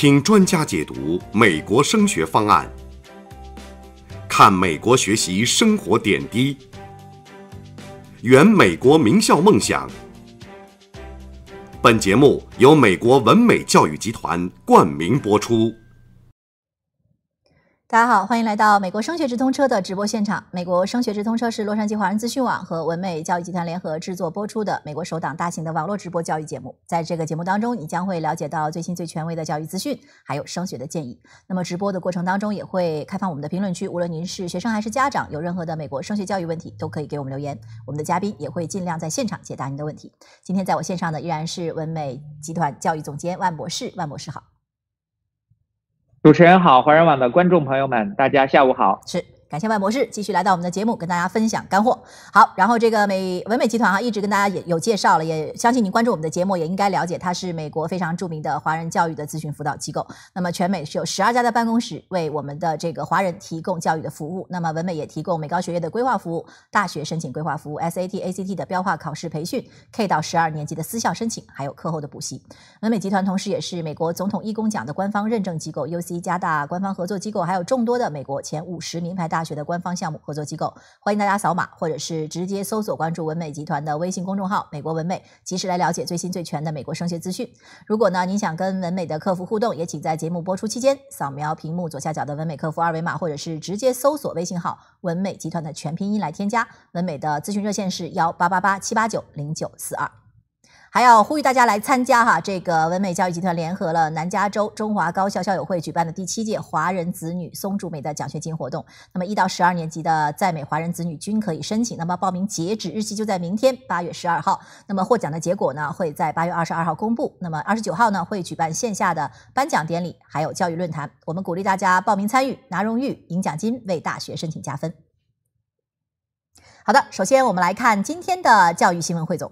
听专家解读美国升学方案，看美国学习生活点滴，圆美国名校梦想。本节目由美国文美教育集团冠名播出。 大家好，欢迎来到美国升学直通车的直播现场。美国升学直通车是洛杉矶华人资讯网和文美教育集团联合制作播出的美国首档大型的网络直播教育节目。在这个节目当中，你将会了解到最新最权威的教育资讯，还有升学的建议。那么直播的过程当中也会开放我们的评论区，无论您是学生还是家长，有任何的美国升学教育问题都可以给我们留言，我们的嘉宾也会尽量在现场解答您的问题。今天在我线上的依然是文美集团教育总监万博士，万博士好。 主持人好，华人网的观众朋友们，大家下午好。 是，感谢万博士继续来到我们的节目，跟大家分享干货。好，然后这个文美集团一直跟大家也有介绍了，也相信您关注我们的节目也应该了解，它是美国非常著名的华人教育的咨询辅导机构。那么全美是有12家的办公室为我们的这个华人提供教育的服务。那么文美也提供美高学业的规划服务、大学申请规划服务、SAT、ACT 的标化考试培训、K 到12年级的私校申请，还有课后的补习。文美集团同时也是美国总统义工奖的官方认证机构、UC 加大官方合作机构，还有众多的美国前50名牌大学的官方项目合作机构。欢迎大家扫码或者是直接搜索关注文美集团的微信公众号美国文美，及时来了解最新最全的美国升学资讯。如果呢您想跟文美的客服互动，也请在节目播出期间扫描屏幕左下角的文美客服二维码，或者是直接搜索微信号文美集团的全拼音来添加。文美的咨询热线是1888-789-0942。还要呼吁大家来参加这个文美教育集团联合了南加州中华高校校友会举办的第7届华人子女松竹美的奖学金活动。那么1到12年级的在美华人子女均可以申请，那么报名截止日期就在明天8月12号。那么获奖的结果呢会在8月22号公布。那么29号呢会举办线下的颁奖典礼，还有教育论坛。我们鼓励大家报名参与，拿荣誉、赢奖金，为大学申请加分。好的，首先我们来看今天的教育新闻汇总。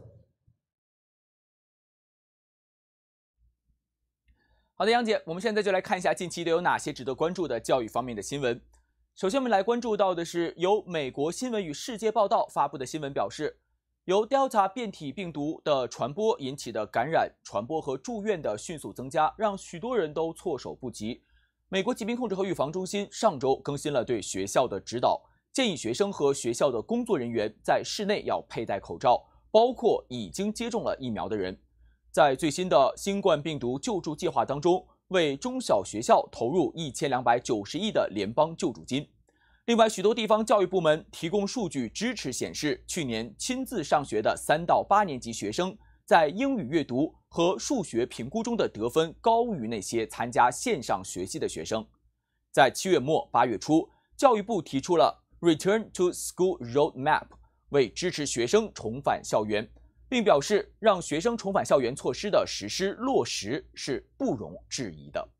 好的，杨姐，我们现在就来看一下近期都有哪些值得关注的教育方面的新闻。首先我们来关注到的是由美国新闻与世界报道发布的新闻表示，由 Delta 变体病毒的传播引起的感染、传播和住院的迅速增加，让许多人都措手不及。美国疾病控制和预防中心上周更新了对学校的指导，建议学生和学校的工作人员在室内要佩戴口罩，包括已经接种了疫苗的人。在最新的新冠病毒救助计划当中，为中小学校投入1290亿的联邦救助金。另外，许多地方教育部门提供数据支持显示，去年亲自上学的3到8年级学生在英语阅读和数学评估中的得分高于那些参加线上学习的学生。在7月末8月初，教育部提出了 Return to School Roadmap， 为支持学生重返校园，并表示让学生重返校园措施的实施落实是不容置疑的。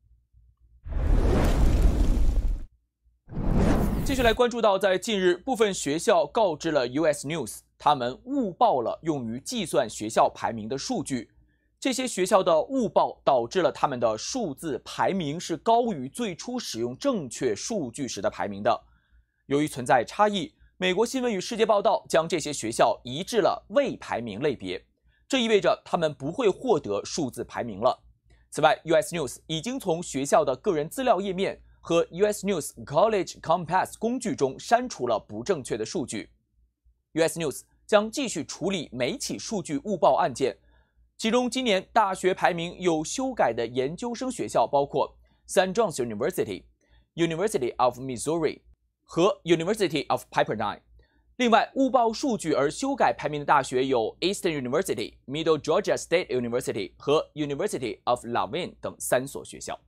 继续来关注到，在近日部分学校告知了 US News， 他们误报了用于计算学校排名的数据。这些学校的误报导致了他们的数字排名是高于最初使用正确数据时的排名的。由于存在差异，美国新闻与世界报道将这些学校移至了未排名类别，这意味着他们不会获得数字排名了。此外 US News 已经从学校的个人资料页面和 US News College Compass 工具中删除了不正确的数据。US News 将继续处理每起数据误报案件，其中今年大学排名有修改的研究生学校包括 St. John's University、University of Missouri和 University of Pepperdine。 另外，误报数据而修改排名的大学有 Eastern University、Middle Georgia State University 和 University of Levin 等3所学校。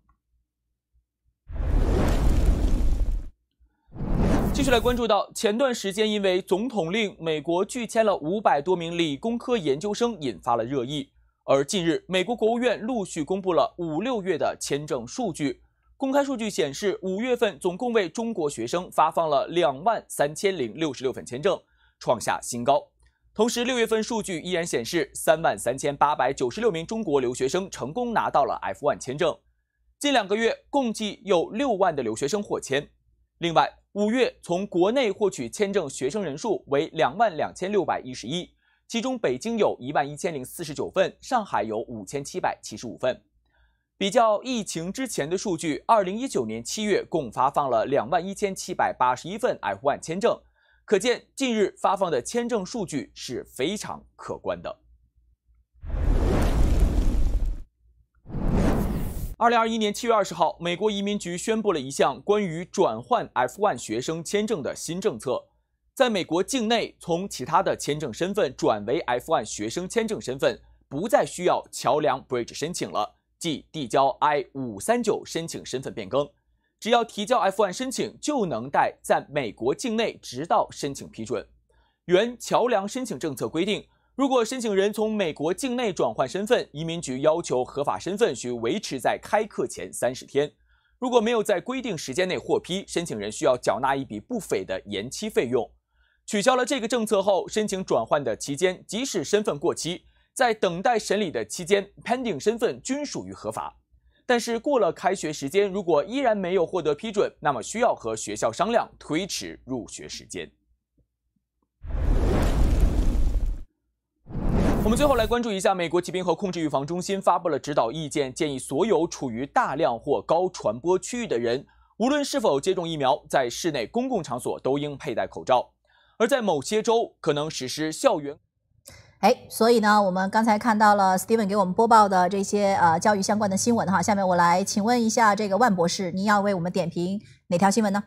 继续来关注到，前段时间因为总统令，美国拒签了500多名理工科研究生，引发了热议。而近日，美国国务院陆续公布了5、6月的签证数据。公开数据显示，5月份总共为中国学生发放了23066份签证，创下新高。同时，6月份数据依然显示，33896名中国留学生成功拿到了 F1 签证。近2个月共计有6万的留学生获签。另外，5月从国内获取签证学生人数为22611，其中北京有11049份，上海有5775份。 比较疫情之前的数据，2019年7月共发放了21781份 F1 签证，可见近日发放的签证数据是非常可观的。2021年7月20号，美国移民局宣布了一项关于转换 F1 学生签证的新政策。在美国境内，从其他的签证身份转为 F1 学生签证身份，不再需要桥梁 Bridge 申请了，即递交 I-539申请身份变更。只要提交 F1 申请，就能在美国境内直到申请批准。原桥梁申请政策规定，如果申请人从美国境内转换身份，移民局要求合法身份需维持在开课前30天。如果没有在规定时间内获批，申请人需要缴纳一笔不菲的延期费用。取消了这个政策后，申请转换的期间，即使身份过期，在等待审理的期间 pending 身份均属于合法。但是过了开学时间，如果依然没有获得批准，那么需要和学校商量推迟入学时间。我们最后来关注一下，美国疾病和控制预防中心发布了指导意见，建议所有处于大量或高传播区域的人，无论是否接种疫苗，在室内公共场所都应佩戴口罩。而在某些州可能实施校园。 所以呢，我们刚才看到了 Steven 给我们播报的这些教育相关的新闻哈。下面我来请问一下这个万博士，您要为我们点评哪条新闻呢？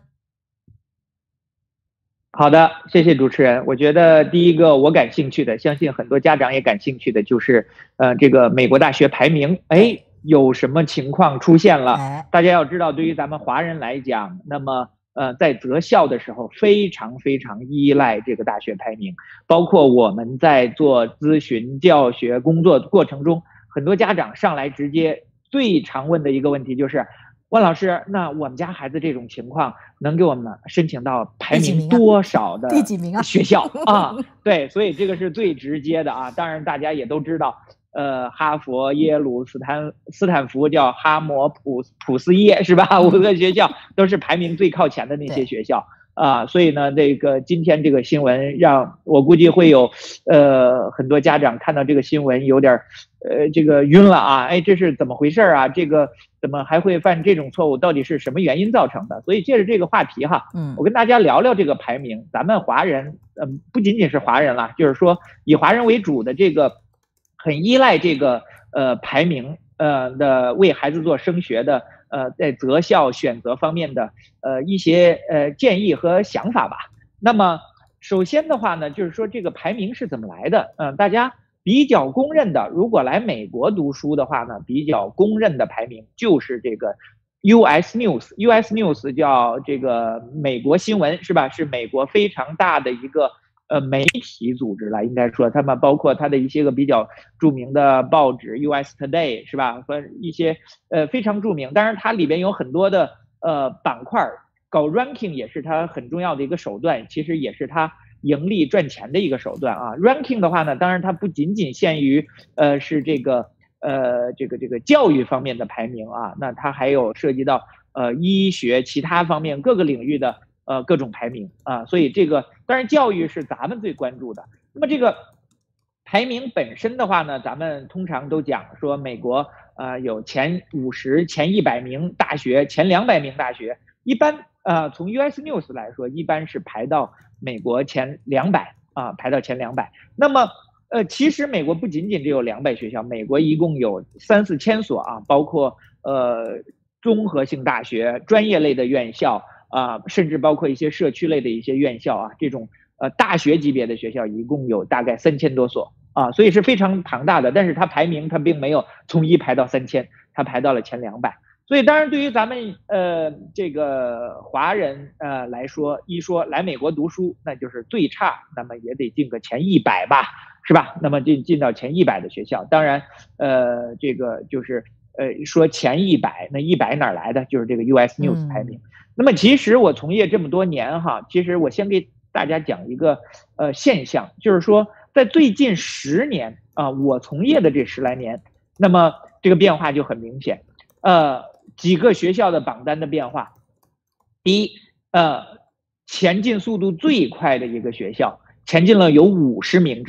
好的，谢谢主持人。我觉得第一个我感兴趣的，相信很多家长也感兴趣的，就是这个美国大学排名，有什么情况出现了？大家要知道，对于咱们华人来讲，那么在择校的时候非常依赖这个大学排名，包括我们在做咨询教学工作过程中，很多家长上来直接最常问的一个问题就是，万老师，那我们家孩子这种情况能给我们申请到排名多少的学校啊？对，所以这个是最直接的啊。当然大家也都知道，哈佛、耶鲁、斯坦福叫哈摩普斯耶是吧？5个学校都是排名最靠前的那些学校啊。所以呢，这个今天这个新闻让我估计会有很多家长看到这个新闻有点这个晕了啊！这是怎么回事啊？这个怎么还会犯这种错误？到底是什么原因造成的？所以借着这个话题哈，我跟大家聊聊这个排名。咱们华人不仅仅是华人了，就是说以华人为主的这个很依赖这个排名的为孩子做升学的在择校选择方面的一些建议和想法吧。那么首先的话呢，就是说这个排名是怎么来的？大家比较公认的，如果来美国读书的话呢，比较公认的排名就是这个 US News。US News 叫这个美国新闻是吧？是美国非常大的一个媒体组织了，应该说他们包括他的一些个比较著名的报纸 US Today 是吧？和一些非常著名，当然它里边有很多的板块，搞 ranking 也是它很重要的一个手段，其实也是它盈利赚钱的一个手段啊。ranking 的话呢，当然它不仅仅限于是这个教育方面的排名啊，那它还有涉及到医学其他方面各个领域的各种排名啊。所以这个当然教育是咱们最关注的。那么这个排名本身的话呢，咱们通常都讲说美国有前50、前100名大学、前200名大学，一般从 US News 来说，一般是排到美国前200啊，排到前200。那么其实美国不仅仅只有200学校，美国一共有3、4千所啊，包括综合性大学、专业类的院校甚至包括一些社区类的一些院校啊，这种大学级别的学校一共有大概3000多所啊，所以是非常庞大的。但是它排名它并没有从1排到3000，它排到了前200。所以当然对于咱们这个华人来说，一说来美国读书，那就是最差那么也得进个前100吧，是吧？那么进到前100的学校，当然这个就是说前100，那100哪来的？就是这个 US News 排名。那么其实我从业这么多年哈，其实我先给大家讲一个现象，就是说在最近10年我从业的这10来年，那么这个变化就很明显。几个学校的榜单的变化。第一，前进速度最快的一个学校，前进了有50名之多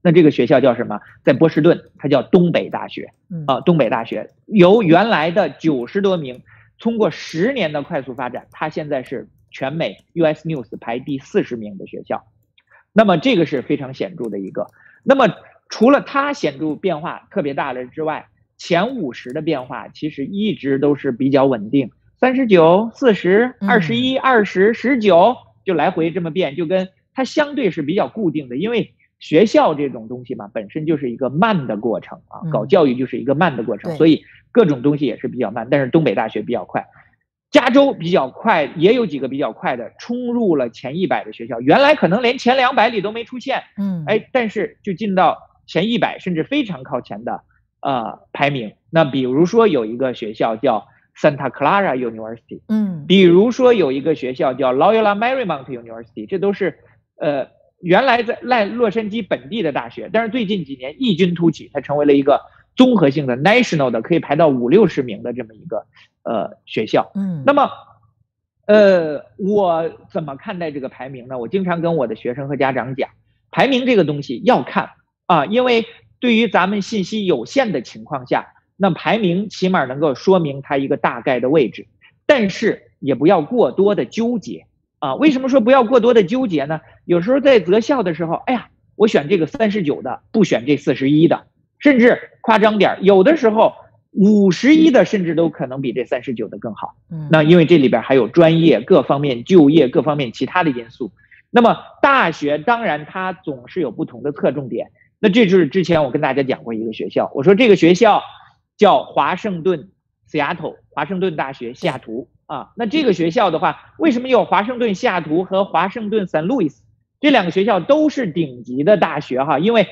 那这个学校叫什么？在波士顿，它叫东北大学。东北大学由原来的90多名，通过10年的快速发展，它现在是全美 US News 排第40名的学校。那么这个是非常显著的一个。那么除了它显著变化特别大的之外，前50的变化其实一直都是比较稳定，39、40、21、20、19就来回这么变，就跟它相对是比较固定的。因为学校这种东西嘛，本身就是一个慢的过程啊，搞教育就是一个慢的过程，所以各种东西也是比较慢。但是东北大学比较快，加州比较快，也有几个比较快的冲入了前100的学校，原来可能连前200里都没出现，但是就进到前100，甚至非常靠前的排名。那比如说有一个学校叫 Santa Clara University，比如说有一个学校叫 Loyola Marymount University， 这都是原来在洛杉矶本地的大学，但是最近几年异军突起，它成为了一个综合性的 national 的，可以排到50、60名的这么一个学校。那么我怎么看待这个排名呢？我经常跟我的学生和家长讲，排名这个东西要看啊，因为对于咱们信息有限的情况下，那排名起码能够说明它一个大概的位置，但是也不要过多的纠结啊。为什么说不要过多的纠结呢？有时候在择校的时候，哎呀，我选这个39的，不选这41的，甚至夸张点，有的时候51的甚至都可能比这39的更好。那因为这里边还有专业各方面、就业各方面其他的因素。那么大学当然它总是有不同的侧重点。那这就是之前我跟大家讲过一个学校，我说这个学校叫华盛顿大学西雅图啊。那这个学校的话，为什么有华盛顿西雅图和华盛顿圣路易斯？这2个学校都是顶级的大学哈，因为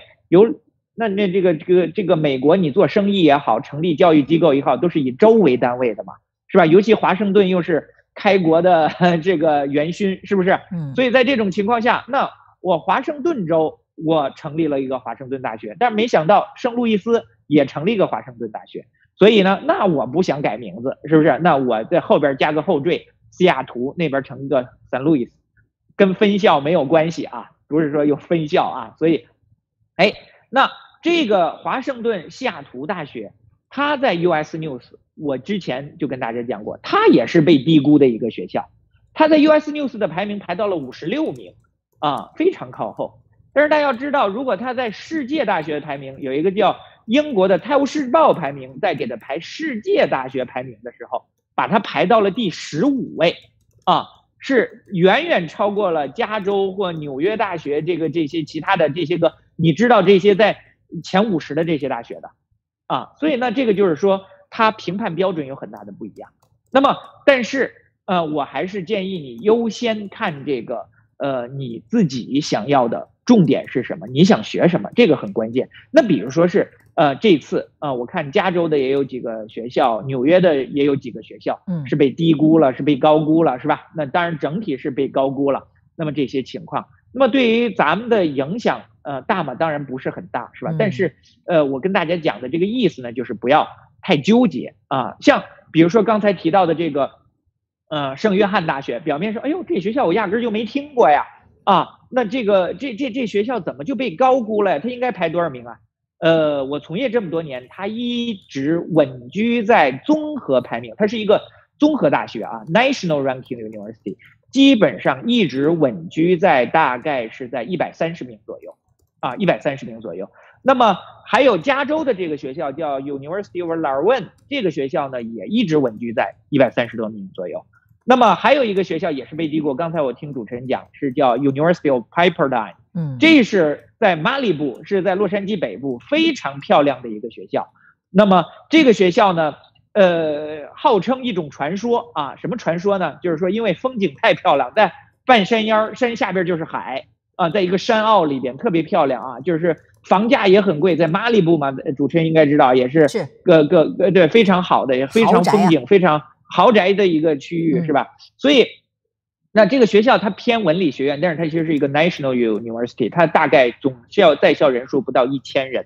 这个美国你做生意也好，成立教育机构也好，都是以州为单位的嘛，是吧？尤其华盛顿又是开国的这个元勋，是不是？所以在这种情况下，那我华盛顿州我成立了一个华盛顿大学，但是没想到圣路易斯也成立一个华盛顿大学，所以呢，那我不想改名字，是不是？那我在后边加个后缀，西雅图那边成一个圣路易斯，跟分校没有关系啊，不是说有分校啊，所以，那这个华盛顿西雅图大学，它在 US News， 我之前就跟大家讲过，它也是被低估的一个学校，它在 US News 的排名排到了56名啊，非常靠后。但是大家要知道，如果它在世界大学排名有一个叫英国的《泰晤士报》排名，在给它排世界大学排名的时候，把它排到了第15位啊，是远远超过了加州或纽约大学这些其他的这些个，你知道这些在前50的这些大学的啊，所以呢，这个就是说它评判标准有很大的不一样。那么，但是我还是建议你优先看这个你自己想要的重点是什么，你想学什么，这个很关键。那比如说是这次我看加州的也有几个学校，纽约的也有几个学校是被低估了，是被高估了，是吧？那当然整体是被高估了。那么这些情况，那么对于咱们的影响大吗？当然不是很大，是吧？但是我跟大家讲的这个意思呢，就是不要太纠结啊。像比如说刚才提到的这个圣约翰大学，表面说哎呦这学校我压根就没听过呀啊，那这学校怎么就被高估了？它应该排多少名啊？我从业这么多年，它一直稳居在综合排名，它是一个综合大学啊 ，National Ranking University， 基本上一直稳居在大概是在130名左右啊，130名左右。那么还有加州的这个学校叫 University of Larwen， 这个学校呢也一直稳居在130多名左右。那么还有一个学校也是被低估，刚才我听主持人讲是叫 University of Pepperdine， 这是在马里布，是在洛杉矶北部非常漂亮的一个学校。那么这个学校呢，号称一种传说啊，什么传说呢？就是说因为风景太漂亮，在半山腰，山下边就是海啊，在一个山坳里边特别漂亮啊，就是房价也很贵，在马里布嘛，主持人应该知道，也是对非常好的，也非常风景非常豪宅的一个区域，是吧？所以那这个学校它偏文理学院，但是它其实是一个 National University， 它大概总校在校人数不到1000人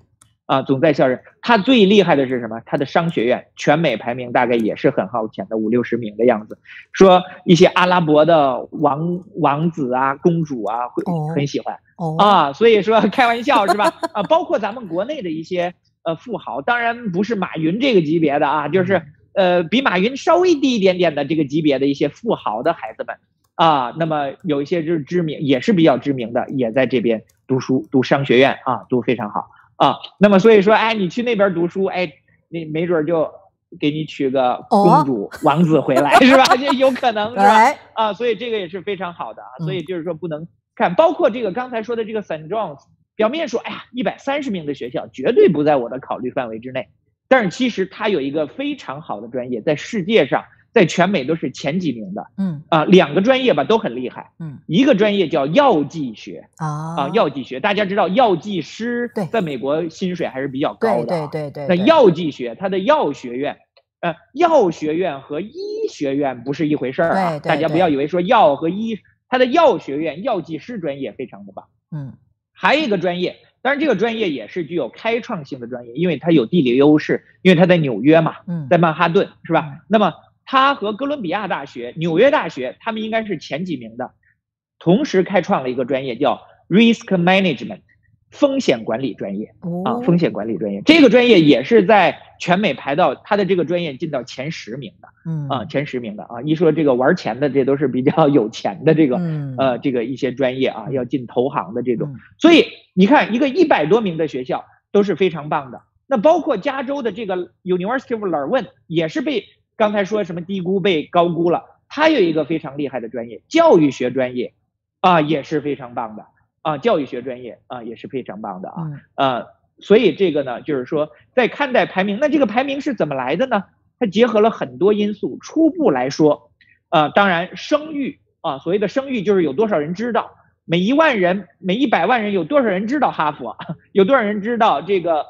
总在校人。他最厉害的是什么？他的商学院全美排名大概也是很靠前的，50-60名的样子。说一些阿拉伯的王子啊、公主啊会很喜欢所以说开玩笑是吧？包括咱们国内的一些富豪，当然不是马云这个级别的啊，就是比马云稍微低一点点的这个级别的一些富豪的孩子们那么有一些就是知名，也是比较知名的，也在这边读书，读商学院读非常好。那么所以说，你去那边读书，你没准就给你娶个公主、王子回来，是吧？这有可能是吧？所以这个也是非常好的所以就是说不能看，包括这个刚才说的这个 St. John's， 表面说130名的学校绝对不在我的考虑范围之内，但是其实它有一个非常好的专业，在世界上，在全美都是前几名的。2个专业吧都很厉害。一个专业叫药剂学药剂学，大家知道药剂师在美国薪水还是比较高的。对。那药剂学，它的药学院，药学院和医学院不是一回事儿大家不要以为说药和医，它的药学院药剂师专业非常的棒。还有一个专业。当然，这个专业也是具有开创性的专业，因为它有地理优势，因为它在纽约嘛，在曼哈顿，是吧？那么它和哥伦比亚大学、纽约大学，他们应该是前几名的，同时开创了一个专业叫 Risk Management， 风险管理专业风险管理专业，这个专业也是在全美排到它的这个专业进到前10名的，前10名的一说这个玩钱的，这都是比较有钱的这个这个一些专业要进投行的这种，所以你看一个100多名的学校都是非常棒的。那包括加州的这个 University of Leuven 也是被刚才说什么低估被高估了，它有一个非常厉害的专业，教育学专业也是非常棒的教育学专业也是非常棒的所以这个呢就是说在看待排名，那这个排名是怎么来的呢？它结合了很多因素，初步来说当然声誉所谓的声誉就是有多少人知道，每1万人每100万人有多少人知道哈佛，有多少人知道这个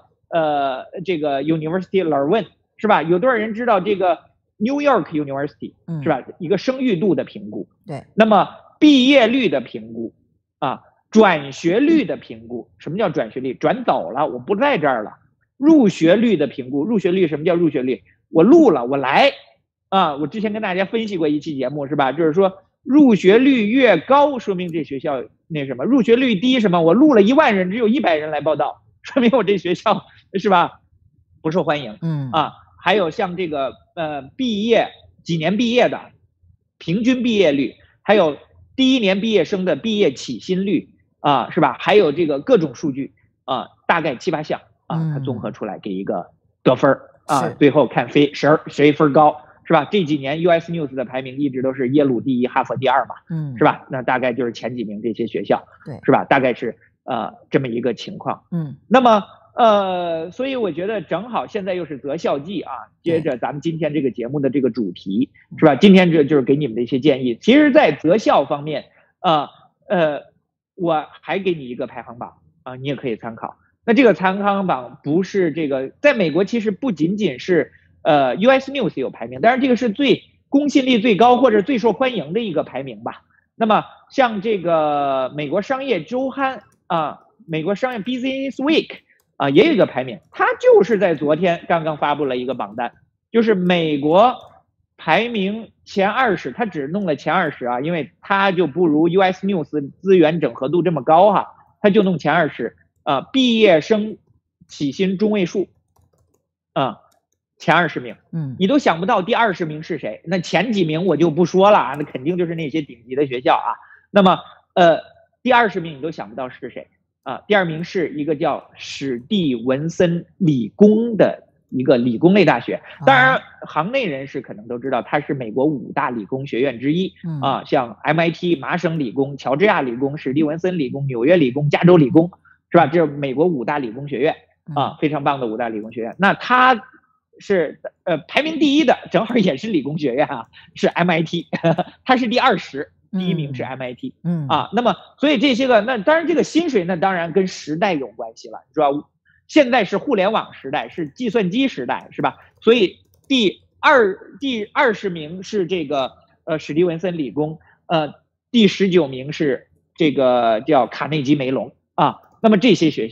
University of Leuven， 是吧？有多少人知道这个 New York University， 是吧？一个声誉度的评估。 对。 那么毕业率的评估转学率的评估，什么叫转学率？转走了，我不在这儿了。入学率的评估，入学率什么叫入学率？我录了，我来我之前跟大家分析过一期节目，是吧？就是说入学率越高，说明这学校那什么；入学率低，什么？我录了1万人，只有100人来报到，说明我这学校是吧不受欢迎。还有像这个毕业几年毕业的平均毕业率，还有第1年毕业生的毕业起薪率是吧？还有这个各种数据大概7-8项它综合出来给一个得分最后看谁分高，是吧？这几年 US News 的排名一直都是耶鲁第1，哈佛第2嘛，是吧？那大概就是前几名这些学校， 对， 是吧？大概是这么一个情况。那么所以我觉得正好现在又是择校季接着咱们今天这个节目的这个主题，是吧？今天这就是给你们的一些建议。其实在择校方面我还给你一个排行榜你也可以参考。那这个排行榜不是这个，在美国其实不仅仅是US News 有排名，但是这个是最公信力最高或者最受欢迎的一个排名吧。那么像这个美国商业周刊美国商业 Business Week也有一个排名，它就是在昨天刚刚发布了一个榜单，就是美国排名前20，它只弄了前20因为它就不如 US News 资源整合度这么高它就弄前20毕业生起薪中位数前20名，你都想不到第20名是谁，那前几名我就不说了那肯定就是那些顶级的学校那么第20名你都想不到是谁第2名是一个叫史蒂文森理工的一个理工类大学，当然行内人士可能都知道它是美国5大理工学院之一像 MIT 麻省理工、乔治亚理工、史蒂文森理工、纽约理工、加州理工，是吧？这是美国5大理工学院非常棒的5大理工学院。那它是排名第1的，正好也是理工学院是 MIT 它是第20，第1名是 MIT 那么所以这些个，那当然这个薪水那当然跟时代有关系了，是吧？现在是互联网时代，是计算机时代，是吧？所以第20名是这个史蒂文森理工第19名是这个叫卡内基梅隆那么这些学校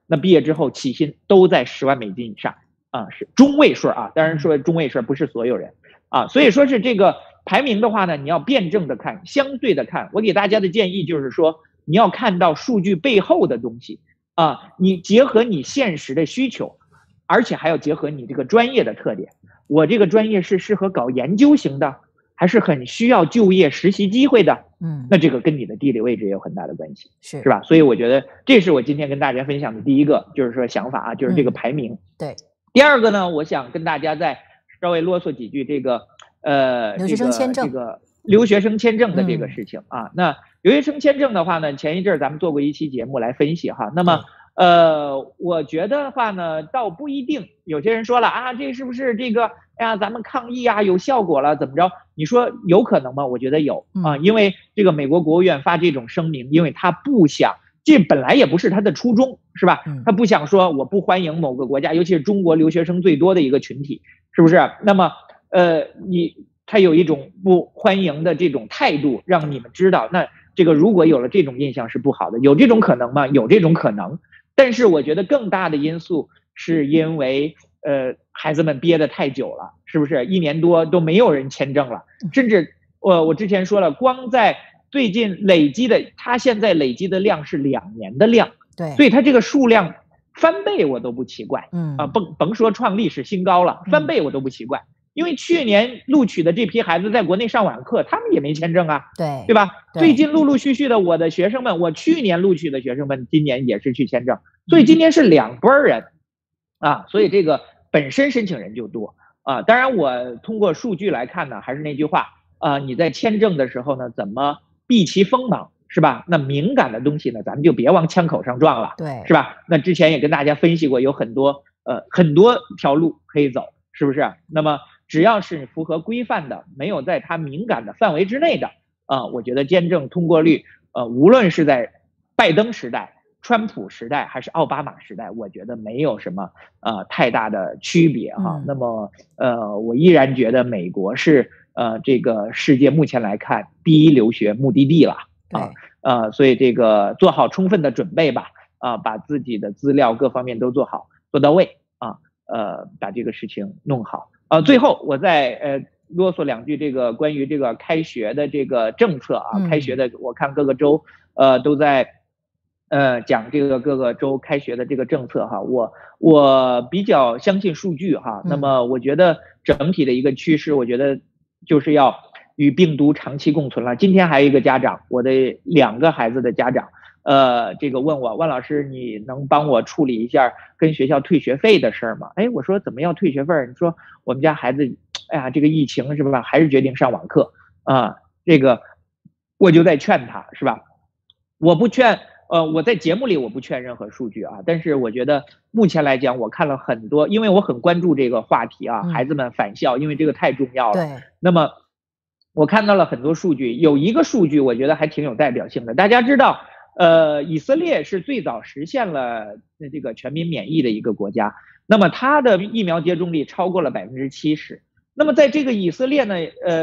那毕业之后起薪都在10万美金以上啊，是中位数啊，当然说中位数不是所有人啊，所以说是这个排名的话呢，你要辩证的看，相对的看。我给大家的建议就是说，你要看到数据背后的东西啊，你结合你现实的需求，而且还要结合你这个专业的特点。我这个专业是适合搞研究型的，还是很需要就业实习机会的？那这个跟你的地理位置也有很大的关系，是吧？所以我觉得这是我今天跟大家分享的第一个，就是说想法啊，就是这个排名。 对。 第二个呢，我想跟大家再稍微啰嗦几句这个留学生签证这个留学生签证的这个事情啊。那留学生签证的话呢，前一阵咱们做过一期节目来分析哈。那么我觉得的话呢，倒不一定。有些人说了啊，这是不是这个哎呀，咱们抗疫啊有效果了，怎么着？你说有可能吗？我觉得有啊，因为这个美国国务院发这种声明，因为他不想。这本来也不是他的初衷，是吧？他不想说我不欢迎某个国家，尤其是中国留学生最多的一个群体，是不是？那么，他有一种不欢迎的这种态度，让你们知道，那这个如果有了这种印象是不好的，有这种可能吗？有这种可能，但是我觉得更大的因素是因为孩子们憋得太久了，是不是？1年多都没有人签证了，甚至我之前说了，光在最近累积的，他现在累积的量是2年的量， 对， 所以他这个数量翻倍我都不奇怪，甭说创历史新高了，翻倍我都不奇怪，因为去年录取的这批孩子在国内上网课，他们也没签证啊，对吧？最近陆陆续续的我的学生们，我去年录取的学生们，今年也是去签证，所以今年是2波人啊，所以这个本身申请人就多啊。当然我通过数据来看呢，还是那句话啊，你在签证的时候呢，怎么避其锋芒，是吧？那敏感的东西呢，咱们就别往枪口上撞了， 对， 是吧？那之前也跟大家分析过，有很多条路可以走，是不是？那么只要是符合规范的，没有在它敏感的范围之内的，我觉得签证通过率，无论是在拜登时代、川普时代还是奥巴马时代，我觉得没有什么太大的区别哈。那么我依然觉得美国是这个世界目前来看第一留学目的地了所以这个做好充分的准备吧把自己的资料各方面都做好做到位把这个事情弄好最后我再啰嗦2句这个关于这个开学的这个政策开学的我看各个州都在讲这个各个州开学的这个政策哈，我比较相信数据哈，那么我觉得整体的一个趋势，我觉得就是要与病毒长期共存了。今天还有一个家长，我的2个孩子的家长，这个问我万老师，你能帮我处理一下跟学校退学费的事儿吗？哎，我说怎么要退学费？你说我们家孩子，哎呀，这个疫情是吧，还是决定上网课这个我就在劝他，是吧？我不劝。我在节目里我不劝任何数据但是我觉得目前来讲，我看了很多，因为我很关注这个话题孩子们返校，因为这个太重要了。 对。 那么我看到了很多数据，有一个数据我觉得还挺有代表性的。大家知道，以色列是最早实现了这个全民免疫的一个国家，那么它的疫苗接种率超过了70%。那么在这个以色列呢，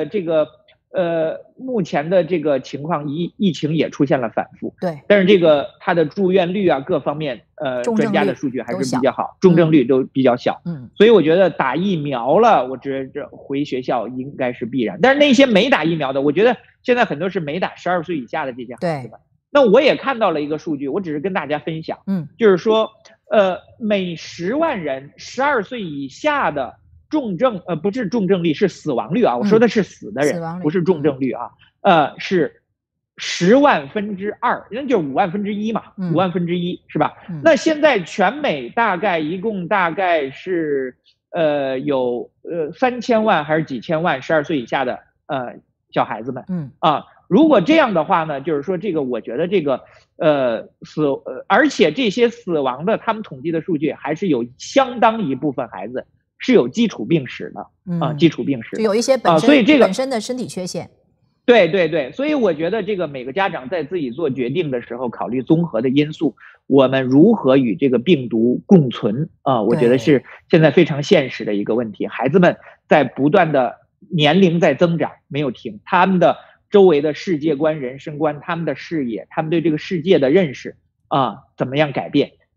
目前的这个情况疫情也出现了反复， 对， 但是这个它的住院率各方面专家的数据还是比较好，重症率都比较小，所以我觉得打疫苗了，我觉得这回学校应该是必然。但是那些没打疫苗的，我觉得现在很多是没打12岁以下的这些孩子们。那我也看到了一个数据，我只是跟大家分享，就是说每10万人12岁以下的重症不是重症率，是死亡率我说的是死的人，不是重症率是10万分之2，那就是5万分之1嘛，5万分之1是吧？那现在全美一共大概是有3000万还是几千万12岁以下的小孩子们如果这样的话呢，就是说这个我觉得这个而且这些死亡的他们统计的数据还是有相当一部分孩子是有基础病史的基础病史就有一些所以这个本身的身体缺陷。 对对对，所以我觉得这个每个家长在自己做决定的时候，考虑综合的因素，我们如何与这个病毒共存我觉得是现在非常现实的一个问题。孩子们在不断的年龄在增长，没有停，他们的周围的世界观、人生观、他们的视野、他们对这个世界的认识怎么样改变？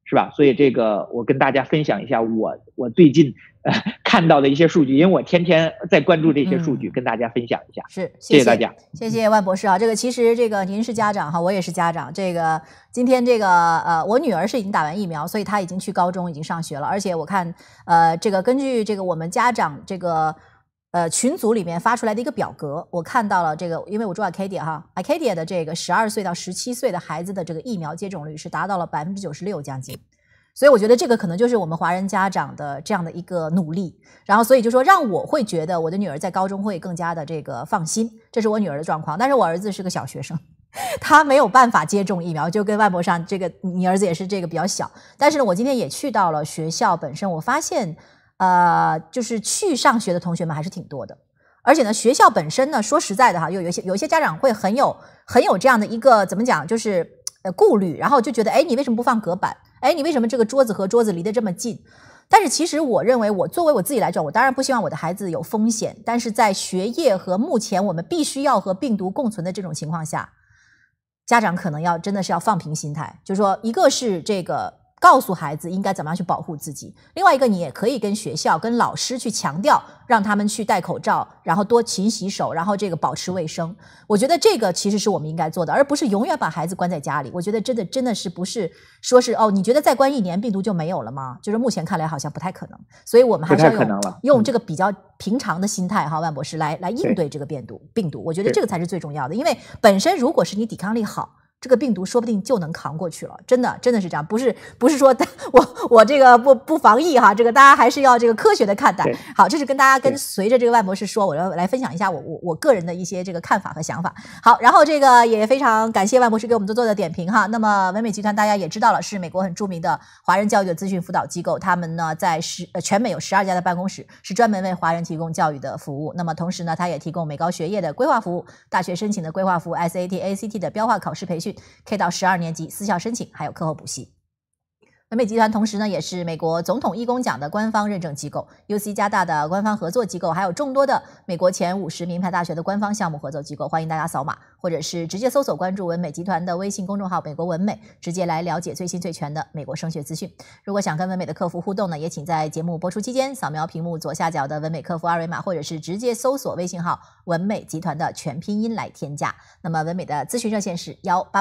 是吧？所以这个我跟大家分享一下我最近看到的一些数据，因为我天天在关注这些数据，跟大家分享一下。 是， 谢谢大家， 谢谢万博士啊。这个其实这个您是家长哈，我也是家长。这个今天这个我女儿是已经打完疫苗，所以她已经去高中，已经上学了。而且我看这个根据这个我们家长这个群组里面发出来的一个表格，我看到了这个，因为我住 Arcadia 的这个12岁到17岁的孩子的这个疫苗接种率是达到了96%将近。所以我觉得这个可能就是我们华人家长的这样的一个努力，然后所以就说让我会觉得我的女儿在高中会更加的这个放心，这是我女儿的状况。但是我儿子是个小学生，他没有办法接种疫苗，就跟外博上这个你儿子也是这个比较小。但是呢，我今天也去到了学校本身，我发现就是去上学的同学们还是挺多的。而且呢，学校本身呢，说实在的哈，有一些家长会很有这样的一个怎么讲，就是顾虑，然后就觉得，哎，你为什么不放隔板？哎，你为什么这个桌子和桌子离得这么近？但是其实我认为，我作为我自己来讲，我当然不希望我的孩子有风险，但是在学业和目前我们必须要和病毒共存的这种情况下，家长可能真的是要放平心态，就是说，一个是这个告诉孩子应该怎么样去保护自己，另外一个你也可以跟学校跟老师去强调，让他们去戴口罩，然后多勤洗手，然后这个保持卫生。我觉得这个其实是我们应该做的，而不是永远把孩子关在家里。我觉得真的是不是说是你觉得再关1年病毒就没有了吗？就是目前看来好像不太可能，所以我们还是要用这个比较平常的心态哈，万博士来应对这个病毒。我觉得这个才是最重要的，因为本身如果是你抵抗力好，这个病毒说不定就能扛过去了，真的是这样，不是说我这个不防疫哈，这个大家还是要这个科学的看待。好，这是跟大家跟随着这个万博士说，我要来分享一下我个人的一些这个看法和想法。好，然后这个也非常感谢万博士给我们做的点评哈。那么文美集团大家也知道了，是美国很著名的华人教育的咨询辅导机构，他们呢在全美有12家的办公室，是专门为华人提供教育的服务。那么同时呢，他也提供美高学业的规划服务、大学申请的规划服务、SAT、ACT 的标化考试培训。K 到12年级私校申请，还有课后补习。文美集团同时呢，也是美国总统义工奖的官方认证机构 ，UC 加大的官方合作机构，还有众多的美国前50名牌大学的官方项目合作机构。欢迎大家扫码，或者是直接搜索关注文美集团的微信公众号“美国文美”，直接来了解最新最全的美国升学资讯。如果想跟文美的客服互动呢，也请在节目播出期间扫描屏幕左下角的文美客服2维码，或者是直接搜索微信号“文美集团”的全拼音来添加。那么文美的咨询热线是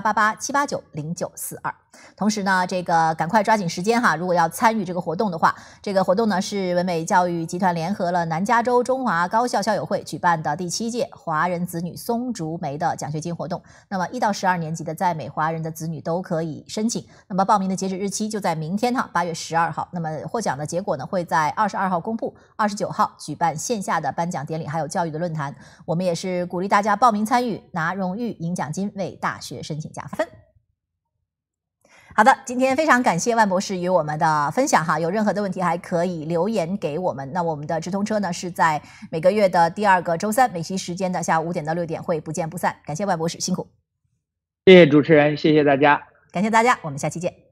1888-789-0942。同时呢，这个赶快抓紧时间哈！如果要参与这个活动的话，这个活动呢是文美教育集团联合了南加州中华高校校友会举办的第7届华人子女松竹梅的奖学金活动。那么1到12年级的在美华人的子女都可以申请。那么报名的截止日期就在明天哈，8月12号。那么获奖的结果呢会在22号公布，29号举办线下的颁奖典礼，还有教育的论坛。我们也是鼓励大家报名参与，拿荣誉、赢奖金，为大学申请加分。好的，今天非常感谢万博士与我们的分享哈，有任何的问题还可以留言给我们。那我们的直通车呢是在每个月的第2个周3美西时间的下午5点到6点会不见不散。感谢万博士，辛苦。 谢谢主持人，谢谢大家， 感谢大家，我们下期见。